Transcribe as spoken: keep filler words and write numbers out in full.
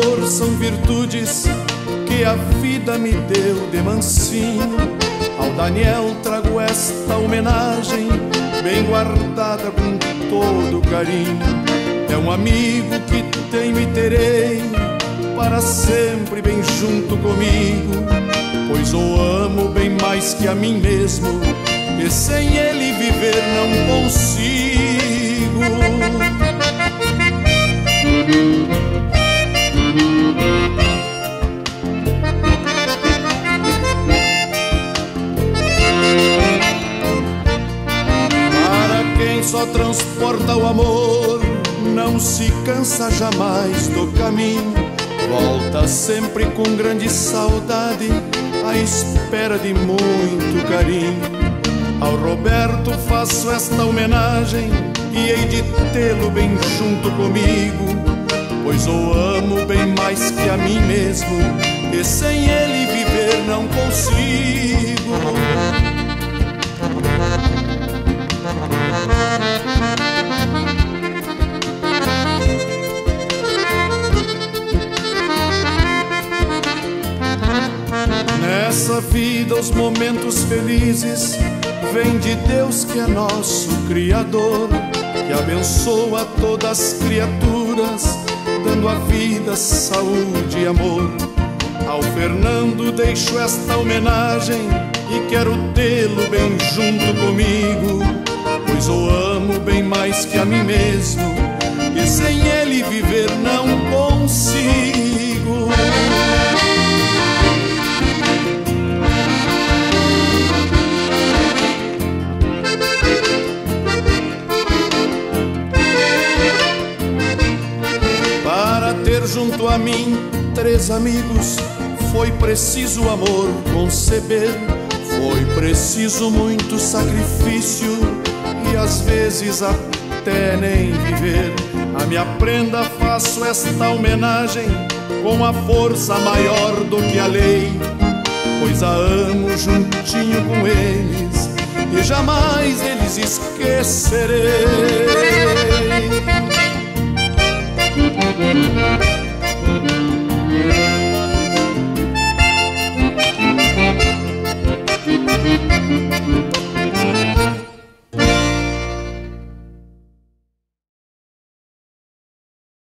amor são virtudes que a vida me deu de mansinho. Ao Daniel trago esta homenagem, bem guardada com todo carinho. É um amigo que tenho e terei para sempre bem junto comigo, pois o amo bem mais que a mim mesmo, e sem ele viver não consigo. Para quem só transporta o amor, não se cansa jamais do caminho, volta sempre com grande saudade, à espera de muito carinho. Ao Roberto faço esta homenagem e hei de tê-lo bem junto comigo, pois o amo bem mais que a mim mesmo, e sem ele viver não consigo. Nessa vida os momentos felizes vêm de Deus que é nosso Criador, que abençoa todas as criaturas, dando a vida, saúde e amor. Ao Fernando deixo esta homenagem e quero tê-lo bem junto comigo, pois o amo bem mais que a mim mesmo, e sem ele viver não consigo. Junto a mim, três amigos, foi preciso amor conceber, foi preciso muito sacrifício e às vezes até nem viver. A minha prenda faço esta homenagem com a força maior do que a lei, pois a amo juntinho com eles e jamais deles esquecerei.